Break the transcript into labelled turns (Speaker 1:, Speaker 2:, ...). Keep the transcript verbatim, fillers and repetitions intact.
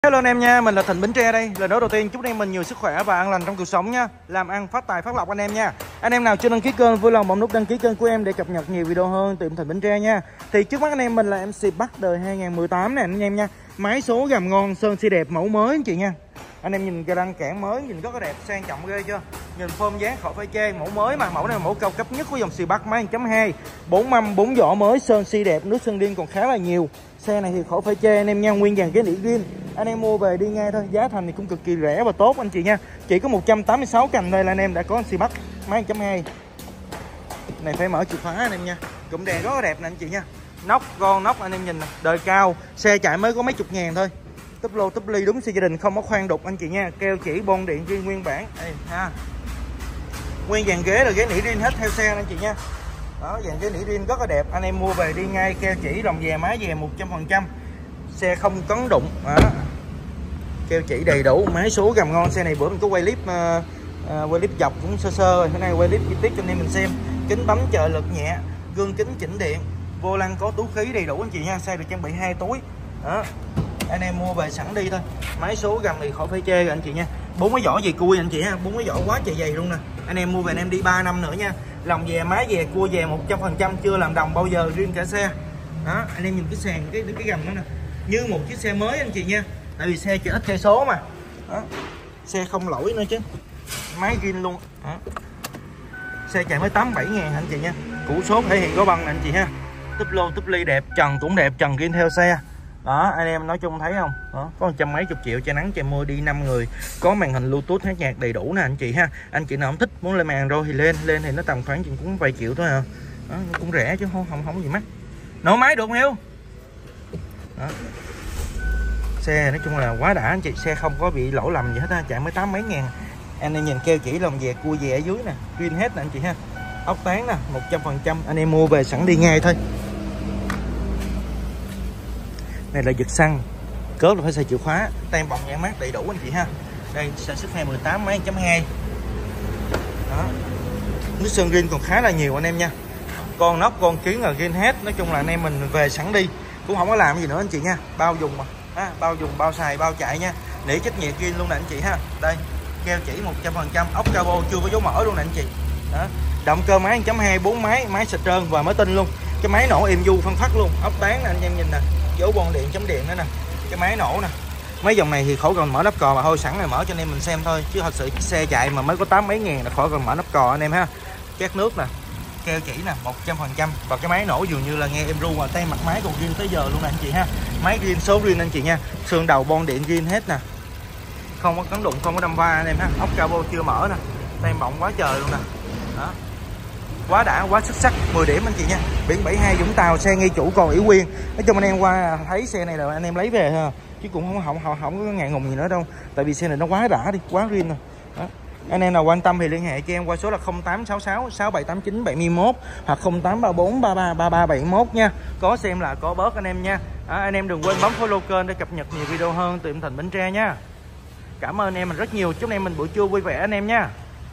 Speaker 1: Hello anh em nha, mình là Thịnh Bến Tre đây. Lời nói đầu tiên chúc anh em mình nhiều sức khỏe và an lành trong cuộc sống nha. Làm ăn phát tài phát lộc anh em nha. Anh em nào chưa đăng ký kênh vui lòng bấm nút đăng ký kênh của em để cập nhật nhiều video hơn từ Thịnh Bến Tre nha. Thì trước mắt anh em mình là em xê Bắc đời hai không một tám nè anh em nha. Máy số gầm ngon, sơn xi đẹp, mẫu mới anh chị nha. Anh em nhìn cái răng cản mới nhìn rất là đẹp, sang trọng ghê chưa? Nhìn form dáng khỏi phải chê, mẫu mới mà, mẫu này là mẫu cao cấp nhất của dòng xê Bắc máy một chấm hai, bốn mâm bốn vỏ mới, sơn xi đẹp, nước sơn riêng còn khá là nhiều. Xe này thì khỏi phải chê anh em nha, nguyên dàn cái nỉ riêng. Anh em mua về đi ngay thôi, giá thành thì cũng cực kỳ rẻ và tốt anh chị nha. Chỉ có một trăm tám mươi sáu cành thôi là anh em đã có xê Bắc máy một chấm hai. Này phải mở chìa khóa anh em nha. Cụm đèn rất là đẹp nè anh chị nha. Nóc con nóc anh em nhìn nè, đời cao, xe chạy mới có mấy chục ngàn thôi. Túp lô túp ly đúng xe gia đình, không có khoan đục anh chị nha. Keo chỉ bon điện riêng nguyên bản. Đây ha. Nguyên dàn ghế là ghế nỉ riêng hết theo xe anh chị nha. Đó, dàn ghế nỉ riêng rất là đẹp, anh em mua về đi ngay, keo chỉ đồng dè má dè một trăm phần trăm. Xe không cấn đụng. Đó. Keo chỉ đầy đủ, máy số gầm ngon. Xe này bữa mình có quay clip uh, uh, quay clip dọc cũng sơ sơ rồi, hôm nay quay clip chi tiết cho anh em mình xem. Kính bấm trợ lực nhẹ, gương kính chỉnh điện, vô lăng có túi khí đầy đủ anh chị nha. Xe được trang bị hai túi. Đó. Anh em mua về sẵn đi thôi. Máy số gầm thì khỏi phải chê rồi anh chị nha. Bốn cái vỏ dày cui anh chị ha, bốn cái vỏ quá trời dày luôn nè. Anh em mua về anh em đi ba năm nữa nha. Lòng dè má dè cua dè một trăm phần trăm, chưa làm đồng bao giờ, riêng cả xe. Đó, anh em nhìn cái sàn cái cái gầm đó nè, như một chiếc xe mới anh chị nha. Tại vì xe chở ít cây số mà. Đó. Xe không lỗi nữa chứ. Máy zin luôn. Đó. Xe chạy mới tám bảy ngàn anh chị nha. Củ số thể hiện có băng anh chị ha. Túp lô túp ly đẹp, trần cũng đẹp, trần zin theo xe. Đó, anh em nói chung thấy không? Đó, có một trăm mấy chục triệu che nắng che mưa đi năm người, có màn hình Bluetooth hát nhạc đầy đủ nè anh chị ha. Anh chị nào không thích muốn lên màn rồi thì lên, lên thì nó tầm khoảng chừng cũng vài triệu thôi à. Đó, cũng rẻ chứ không không không gì mắc. Nổ máy được không Hiếu? Đó. Xe nói chung là quá đã anh chị, xe không có bị lỗi lầm gì hết ha, chạy mới tám mấy ngàn. Anh em nhìn keo chỉ lòng dè cua dè ở dưới nè, zin hết nè anh chị ha. Ốc tán nè, một trăm phần trăm, anh em mua về sẵn đi ngay thôi. Này là giật xăng, cớp là phải xài chìa khóa, tem bọng nhãn mác đầy đủ anh chị ha. Đây sản xuất hai không một tám máy một chấm hai. Đó. Nước sơn riêng còn khá là nhiều anh em nha. Con nóc con kiến là riêng hết, nói chung là anh em mình về sẵn đi, cũng không có làm gì nữa anh chị nha. Bao dùng mà, à, bao dùng bao xài bao chạy nha, để trách nhiệm riêng luôn nè anh chị ha. Đây keo chỉ một trăm phần trăm, ốc cabo chưa có dấu mỡ luôn nè anh chị. Đó. Động cơ máy một chấm hai, bốn máy, máy xịt trơn và mới tinh luôn. Cái máy nổ êm du phân phát luôn, ốc tán nè anh em nhìn nè, dấu bon điện chấm điện nữa nè, cái máy nổ nè. Mấy dòng này thì khỏi cần mở nắp cò mà thôi, sẵn này mở cho anh em mình xem thôi, chứ thật sự xe chạy mà mới có tám mấy ngàn là khỏi cần mở nắp cò anh em ha. Két nước nè, keo chỉ nè, một trăm phần trăm, và cái máy nổ dường như là nghe em ru mà tay mặt máy còn riêng tới giờ luôn nè anh chị ha. Máy riêng số riêng anh chị nha, xương đầu bon điện riêng hết nè, không có cấn đụng, không có đâm va anh em ha. Ốc cabo chưa mở nè, tay bọng quá trời luôn nè. Đó. Quá đã, quá xuất sắc, mười điểm anh chị nha. Biển bảy mươi hai Vũng Tàu, xe ngay chủ còn ủy quyền. Nói chung anh em qua thấy xe này là anh em lấy về ha, chứ cũng không không không, không có ngại ngùng gì nữa đâu. Tại vì xe này nó quá đã đi, quá riêng rồi. Đó. Anh em nào quan tâm thì liên hệ cho em qua số là không tám sáu sáu sáu bảy tám chín bảy mốt hoặc không tám ba bốn ba ba ba ba bảy mốt nha. Có xem là có bớt anh em nha. Đó, anh em đừng quên bấm follow kênh để cập nhật nhiều video hơn từ em Thịnh Bến Tre nha. Cảm ơn anh em mình rất nhiều, chúc anh em mình buổi trưa vui vẻ anh em nha.